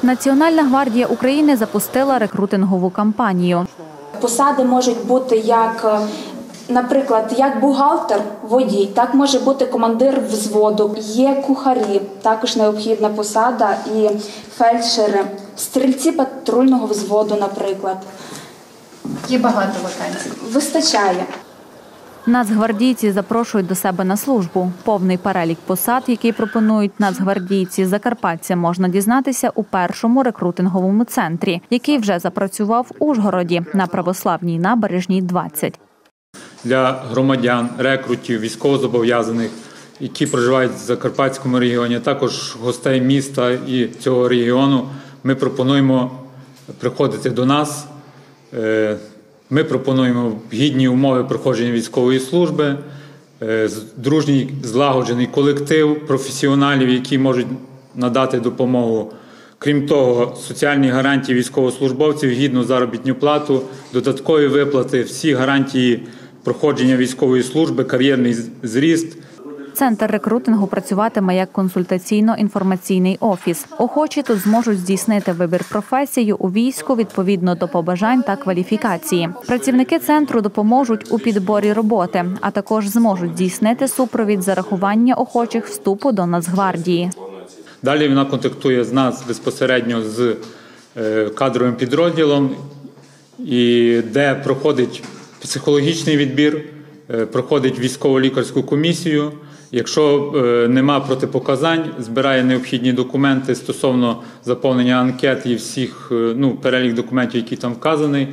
Національна гвардія України запустила рекрутингову кампанію. Посади можуть бути як, наприклад, як бухгалтер, водій, так може бути командир взводу, є кухарі, також необхідна посада, і фельдшери, стрільці патрульного взводу, наприклад. Є багато вакансій. Вистачає. Нацгвардійці запрошують до себе на службу. Повний перелік посад, який пропонують нацгвардійці Закарпаття, можна дізнатися у першому рекрутинговому центрі, який вже запрацював в Ужгороді на Православній набережній, 20. Для громадян, рекрутів, військовозобов'язаних, які проживають в Закарпатському регіоні, також гостей міста і цього регіону, ми пропонуємо приходити до нас. Ми пропонуємо гідні умови проходження військової служби, дружній злагоджений колектив професіоналів, які можуть надати допомогу. Крім того, соціальні гарантії військовослужбовців, гідну заробітну плату, додаткові виплати, всі гарантії проходження військової служби, кар'єрний зріст. Центр рекрутингу працюватиме як консультаційно-інформаційний офіс. Охочі тут зможуть здійснити вибір професію у війську відповідно до побажань та кваліфікації. Працівники центру допоможуть у підборі роботи, а також зможуть здійснити супровід зарахування охочих вступу до Нацгвардії. Далі вона контактує з нас безпосередньо з кадровим підрозділом, де проходить психологічний відбір, проходить військово-лікарську комісію. Якщо нема протипоказань, збирає необхідні документи стосовно заповнення анкет і всіх, перелік документів, які там вказані.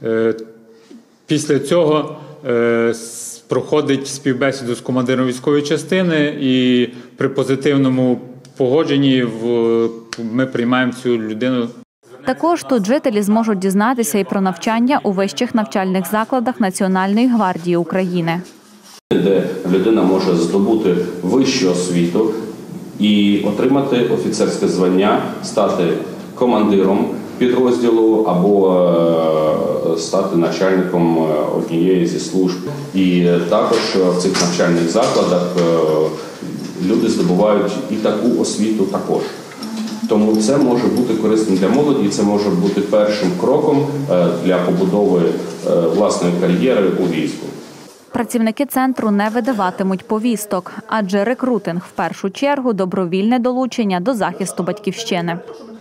Після цього проходить співбесіду з командиром військової частини і при позитивному погодженні ми приймаємо цю людину. Також тут жителі зможуть дізнатися і про навчання у вищих навчальних закладах Національної гвардії України. Де людина може здобути вищу освіту і отримати офіцерське звання, стати командиром підрозділу або стати начальником однієї зі служб. І також в цих навчальних закладах люди здобувають і таку освіту також. Тому це може бути корисним для молоді, це може бути першим кроком для побудови власної кар'єри у війську. Працівники центру не видаватимуть повісток, адже рекрутинг в першу чергу – добровільне долучення до захисту батьківщини.